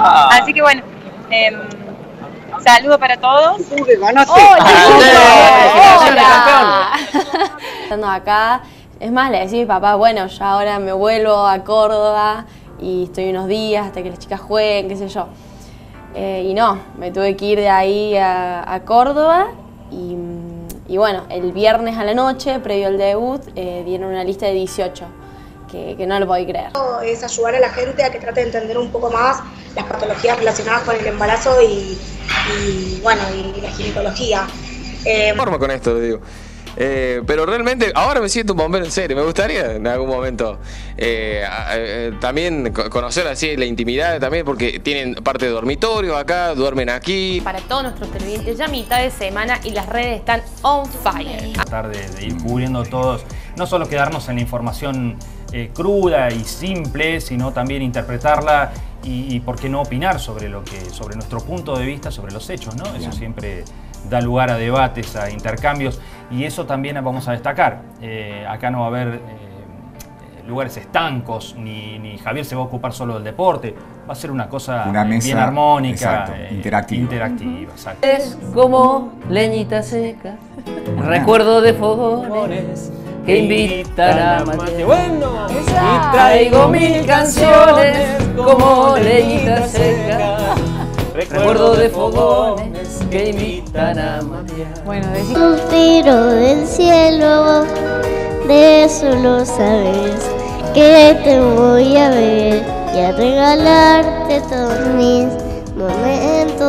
Así que bueno, saludo para todos. ¡Ganaste! ¡Hola! Estando acá, es más, le decía a mi papá, bueno, yo ahora me vuelvo a Córdoba y estoy unos días hasta que las chicas jueguen, qué sé yo. Y no, me tuve que ir de ahí a Córdoba y bueno, el viernes a la noche, previo al debut, dieron una lista de 18, que no lo podía creer. Es ayudar a la gente a que trate de entender un poco más las patologías relacionadas con el embarazo y la ginecología. Forma con esto, digo. Pero realmente ahora me siento un bombero en serio. Me gustaría en algún momento también conocer así la intimidad también, porque tienen parte de dormitorio acá, duermen aquí. Para todos nuestros televidentes, ya mitad de semana y las redes están on fire. Tratar de ir cubriendo todos, no solo quedarnos en la información cruda y simple, sino también interpretarla y por qué no opinar sobre nuestro punto de vista, sobre los hechos, ¿no? Eso siempre da lugar a debates, a intercambios, y eso también vamos a destacar. Acá no va a haber lugares estancos, ni Javier se va a ocupar solo del deporte, va a ser una cosa bien armónica, interactiva. Exacto. Es como leñita seca, recuerdo de fogones que invitan a mate. Bueno, y traigo mil canciones como leñita seca, recuerdo de fogones que invitan a matear. Bueno, un tiro del cielo, de eso lo sabes, que te voy a ver y a regalarte todos mis momentos.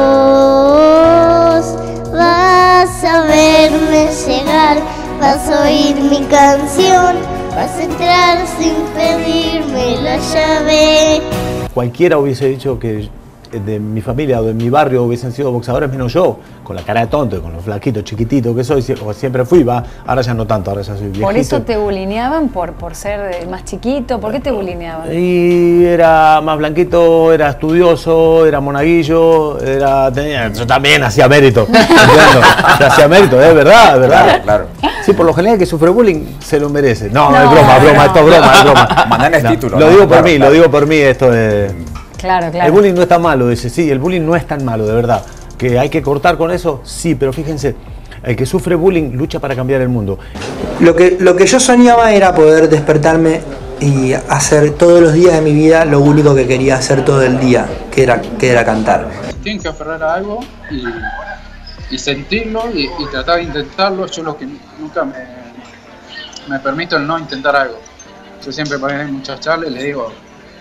Vas a verme llegar, vas a oír mi canción, vas a entrar sin pedirme la llave. Cualquiera hubiese dicho que de mi familia o de mi barrio hubiesen sido boxeadores, menos yo, con la cara de tonto y con los flaquitos, chiquititos que soy, siempre fui, ahora ya no tanto, ahora ya soy viejito. ¿Por eso te bulineaban? ¿Por ser más chiquito? ¿Por qué te bulineaban? Y era más blanquito, era estudioso, era monaguillo, yo también hacía mérito, yo hacía mérito, es verdad. Claro. Sí, por lo general el que sufre bullying se lo merece. No, es broma, esto es broma. Mandale el título. Lo digo por mí, esto es... Claro. El bullying no es tan malo, dice, sí, el bullying no es tan malo, de verdad. ¿Que hay que cortar con eso? Sí, pero fíjense, el que sufre bullying lucha para cambiar el mundo. Lo que yo soñaba era poder despertarme y hacer todos los días de mi vida lo único que quería hacer todo el día, que era cantar. Tienen que aferrar a algo y sentirlo y tratar de intentarlo. Yo lo que nunca me permito el no intentar algo. Yo siempre para muchas charlas les digo,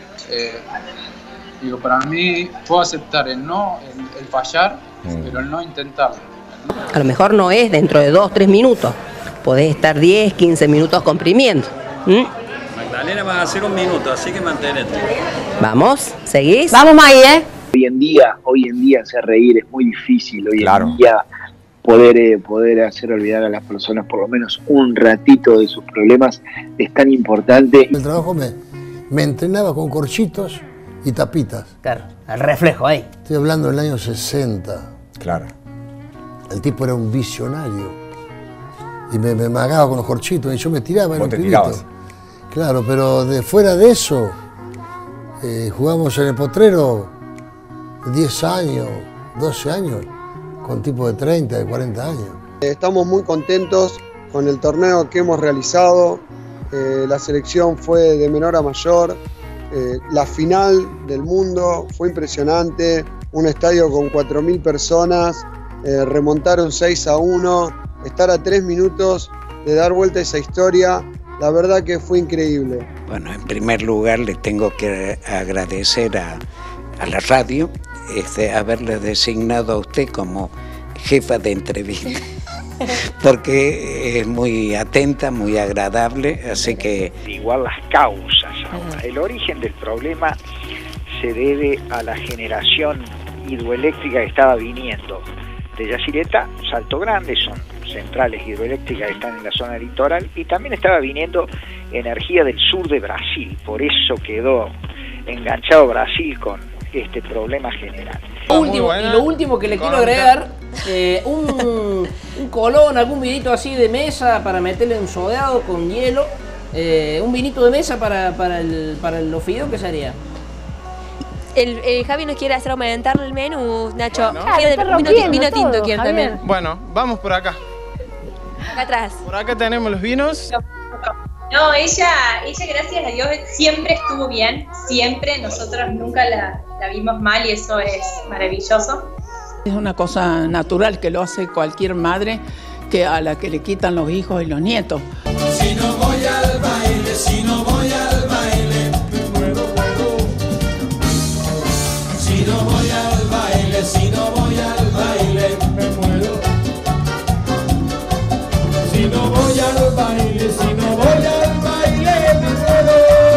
para mí puedo aceptar el no, el fallar, pero el no intentarlo. A lo mejor no es dentro de 2 o 3 minutos, podés estar 10, 15 minutos comprimiendo. Magdalena va a hacer 1 minuto, así que mantenete. Vamos, ¿seguís? Vamos, Maggie, Hoy en día hacer reír es muy difícil, hoy en día poder hacer olvidar a las personas por lo menos un ratito de sus problemas es tan importante. El trabajo me entrenaba con corchitos y tapitas. Claro, el reflejo ahí. Estoy hablando del año 60. Claro. El tipo era un visionario. Y me amagaba con los corchitos y yo me tiraba en ¿Vos un te pibito. tirabas? Claro, pero fuera de eso, jugamos en el potrero 10 años, 12 años, con tipos de 30, de 40 años. Estamos muy contentos con el torneo que hemos realizado. La selección fue de menor a mayor. La final del mundo fue impresionante, un estadio con 4.000 personas, remontaron 6-1, estar a 3 minutos de dar vuelta a esa historia, la verdad que fue increíble. Bueno, en primer lugar le tengo que agradecer a la radio haberle designado a usted como jefa de entrevista. Porque es muy atenta, muy agradable, así que... Igual las causas ahora. El origen del problema se debe a la generación hidroeléctrica que estaba viniendo de Yacyretá, Salto Grande, son centrales hidroeléctricas que están en la zona litoral, y también estaba viniendo energía del sur de Brasil, por eso quedó enganchado Brasil con este problema general. Lo último que le quiero agregar, un colón, algún vinito así de mesa para meterle un sodeado con hielo, un vinito de mesa para los fideos, ¿qué sería? El Javi nos quiere hacer aumentar el menú, Nacho. Vino tinto quiere también. Bueno, vamos por acá. Acá atrás. Por acá tenemos los vinos. No, ella gracias a Dios siempre estuvo bien, siempre, nosotros nunca la vimos mal y eso es maravilloso. Es una cosa natural que lo hace cualquier madre que a la que le quitan los hijos y los nietos. Si no voy al baile, si no voy al baile, me muero. Si no voy al baile, si no voy al baile, me muero. Si no voy al baile, si no voy al baile, me muero.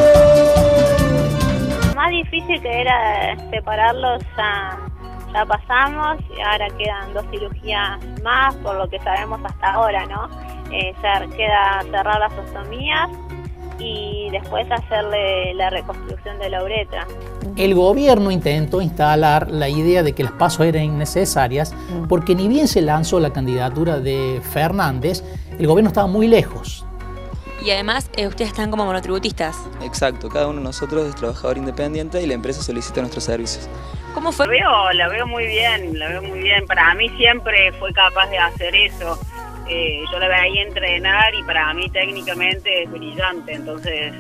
Lo más difícil que era separarlos ya pasamos y ahora quedan 2 cirugías más, por lo que sabemos hasta ahora, ¿no? Queda cerrar las ostomías y después hacerle la reconstrucción de la uretra. El gobierno intentó instalar la idea de que las PASO eran innecesarias porque ni bien se lanzó la candidatura de Fernández, el gobierno estaba muy lejos. Y además, ustedes están como monotributistas. Exacto, cada uno de nosotros es trabajador independiente y la empresa solicita nuestros servicios. ¿Cómo fue? La veo muy bien, Para mí siempre fue capaz de hacer eso. Yo la veía entrenar y para mí técnicamente es brillante. Entonces,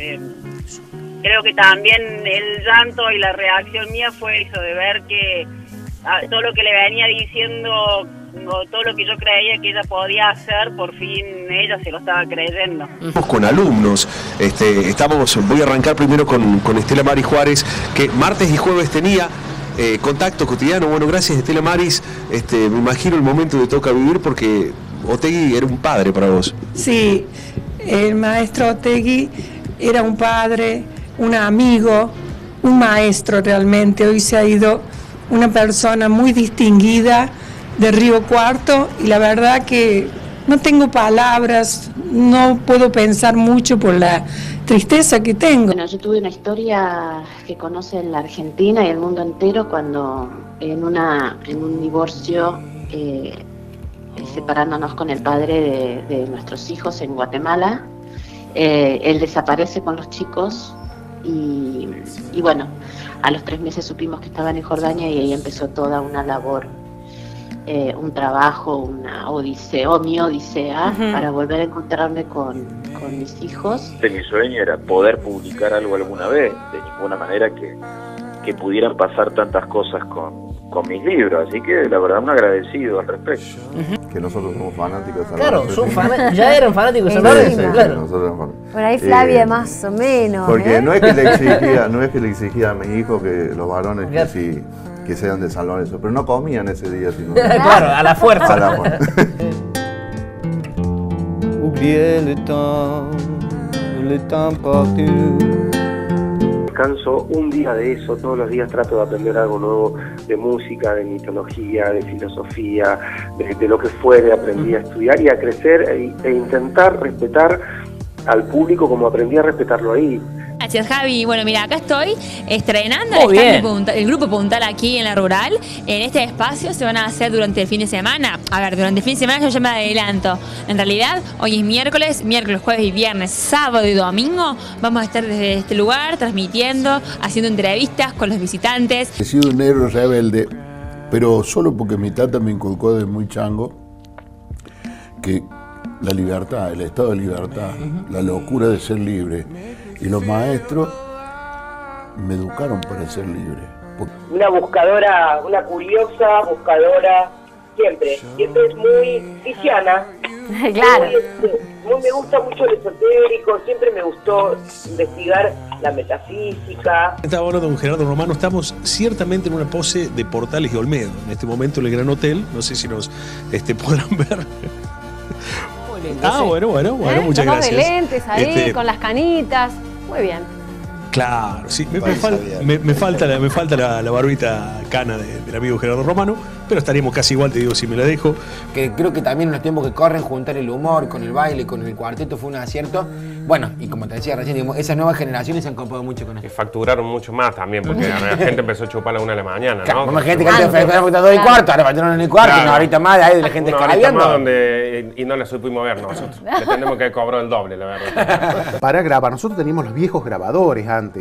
creo que también el llanto y la reacción mía fue eso, de ver que todo lo que le venía diciendo, o todo lo que yo creía que ella podía hacer, por fin ella se lo estaba creyendo. Con alumnos, voy a arrancar primero con Estela Maris Juárez, que martes y jueves tenía contacto cotidiano. Bueno, gracias Estela Maris, me imagino el momento de Toca Vivir porque Otegui era un padre para vos. Sí, el maestro Otegui era un padre, un amigo, un maestro realmente. Hoy se ha ido una persona muy distinguida de Río Cuarto y la verdad que no tengo palabras, no puedo pensar mucho por la tristeza que tengo. Bueno, yo tuve una historia que conoce la Argentina y el mundo entero cuando en un divorcio, separándonos con el padre de nuestros hijos en Guatemala, él desaparece con los chicos y bueno, a los 3 meses supimos que estaban en Jordania y ahí empezó toda una labor, un trabajo, una odisea, mi odisea, para volver a encontrarme con mis hijos. Mi sueño era poder publicar algo alguna vez, de ninguna manera que pudieran pasar tantas cosas con mis libros, así que la verdad un agradecido al respecto. Que nosotros somos fanáticos de San Claro, Lorenzo. ya eran fanáticos de San Lorenzo, claro. Nosotros éramos fanáticos. Por ahí Flavia más o menos. Porque no es que le exigía a mi hijo que los varones que sean de San Lorenzo, pero no comían ese día, sino claro, a la fuerza. A la fuerza. Descanso un día de eso, todos los días trato de aprender algo nuevo de música, de mitología, de filosofía, de lo que fuere. Aprendí a estudiar y a crecer e intentar respetar al público como aprendí a respetarlo ahí. Gracias, Javi. Bueno, mira, acá estoy estrenando el grupo Puntal aquí en la Rural. En este espacio se van a hacer durante el fin de semana. A ver, durante el fin de semana yo ya me adelanto. En realidad, hoy es miércoles, jueves y viernes, sábado y domingo. Vamos a estar desde este lugar transmitiendo, haciendo entrevistas con los visitantes. He sido un negro rebelde, pero solo porque mi tata me inculcó desde muy chango que la libertad, el estado de libertad, la locura de ser libre. Y los maestros me educaron para ser libre. Una buscadora, una curiosa buscadora, siempre es muy cristiana. Claro. Me gusta mucho el esotérico, siempre me gustó investigar la metafísica. Estaba hablando con Gerardo Romano, estamos ciertamente en una pose de Portales y Olmedo. En este momento en el Gran Hotel, no sé si nos podrán ver. Bueno, muchas gracias. De lentes ahí, con las canitas, muy bien. Claro, sí, me falta la barbita cana del amigo Gerardo Romano, pero estaríamos casi igual, te digo, si me la dejo. Que creo que también en los tiempos que corren, juntar el humor con el baile, con el cuarteto fue un acierto. Bueno, y como te decía recién, esas nuevas generaciones se han copado mucho con eso. Que facturaron mucho más también, porque la gente empezó a chupar a la 1 de la mañana, ¿no? Como gente que antes facturaba 2 y cuarto, ahora facturaron 1 y cuarto, una horita más de ahí de la gente escarabiando. Y no la supimos ver nosotros. Le tenemos que cobrar el doble, la verdad. Para grabar, nosotros teníamos los viejos grabadores antes.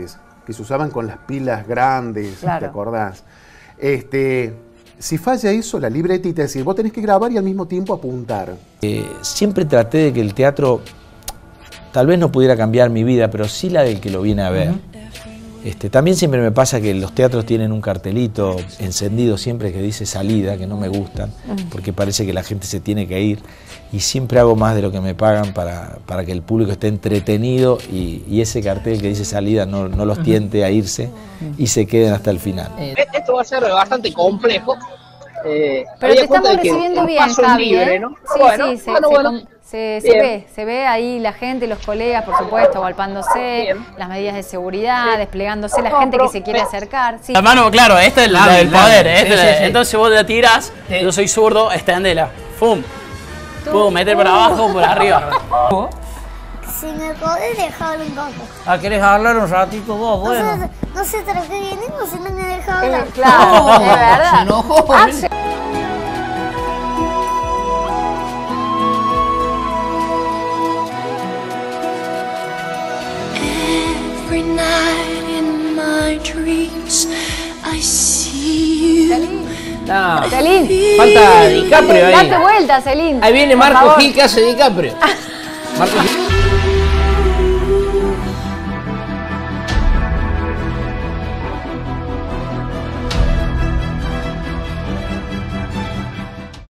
que se usaban con las pilas grandes, Claro. ¿te acordás? Si falla eso, la libretita, es decir, vos tenés que grabar y al mismo tiempo apuntar. Siempre traté de que el teatro tal vez no pudiera cambiar mi vida, pero sí la del que lo viene a ver. También siempre me pasa que los teatros tienen un cartelito encendido siempre que dice salida, que no me gustan, porque parece que la gente se tiene que ir, y siempre hago más de lo que me pagan para que el público esté entretenido y ese cartel que dice salida no los tiente a irse y se queden hasta el final. Esto va a ser bastante complejo. Pero te estamos recibiendo bien, Javi, libre, ¿no? Sí, Bueno, sí, bueno. se ve ahí la gente, los colegas, por supuesto, golpándose, las medidas de seguridad, desplegándose, la gente que se quiere acercar. Sí. La mano, claro, esta es la del poder. Entonces vos la tirás, yo soy zurdo, extendela. ¡Fum! Puedo meter por abajo o por arriba. Si me podés dejar un poco. ¿Querés hablar un ratito vos? Bueno. No sé tras qué venimos si no me deja hablar. Claro, es verdad. Se enojó. Every night in my dreams I see you. Celine. Falta DiCaprio ahí. Date vuelta, Celine. Ahí viene Por Marco favor. Gil que hace DiCaprio. Marco Gil.